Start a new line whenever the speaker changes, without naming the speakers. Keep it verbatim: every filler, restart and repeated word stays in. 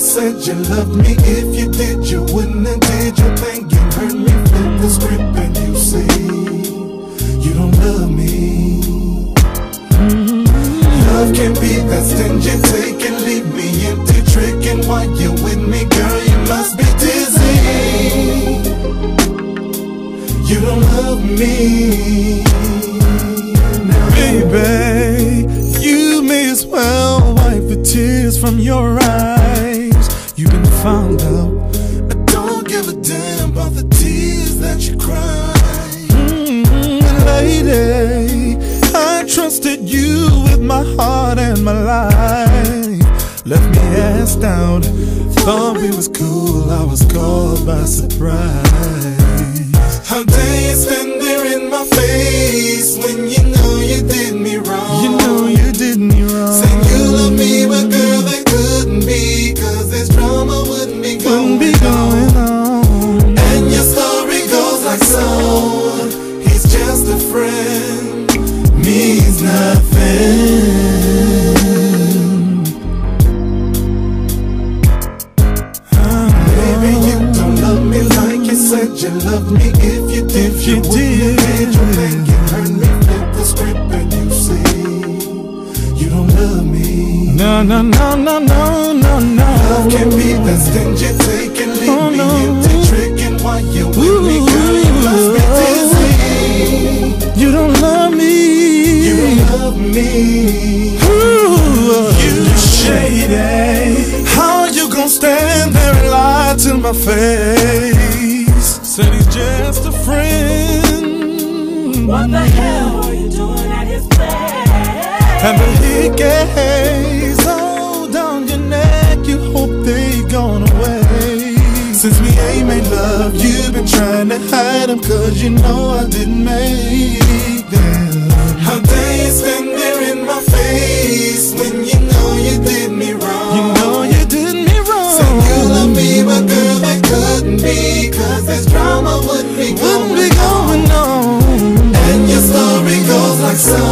said you loved me. If you did, you wouldn't have did your thing. You heard me flip the script and you say you don't love me. Love can be that stingy, take and leave me empty, tricking while you're with me. Girl, you must be dizzy. You don't love me now.
Baby, you may as well wipe the tears from your eyes. You've been found out.
I don't give a damn about the tears that you cry.
Mm-hmm, lady, I trusted you with my heart and my life. Left me ass down, thought we was cool, I was caught by surprise.
How dare you stand there in my face when you know you did me wrong?
You know you did me wrong.
Saying you love me, but girl, that couldn't be, cause this drama wouldn't be going,
wouldn't be going on.
on. And your story goes like so: he's just a friend, means nothing. Said you loved me. If you did,
if you, you did,
did you think you heard me flip the script and you say you don't love me?
No, no, no, no, no, no, no.
Love can be that stingy, take and leave oh, me no. empty, tricking while you're with Ooh, me. Girl, you must be dizzy.
You don't love me.
You don't love me.
Ooh, you shady. How you gonna stand there and lie to my face? Said he's just a friend.
What the hell are you doing at his place?
And the heat gaze all down your neck, you hope they gone away. Since we ain't made love, you've been trying to hide them, cause you know I didn't make them.
How dare you stand there in my face when you know you did me wrong?
You know you did me wrong.
Said you love me, but girl, that couldn't be, cause this drama wouldn't be going,
wouldn't be going on.
And your story goes like so: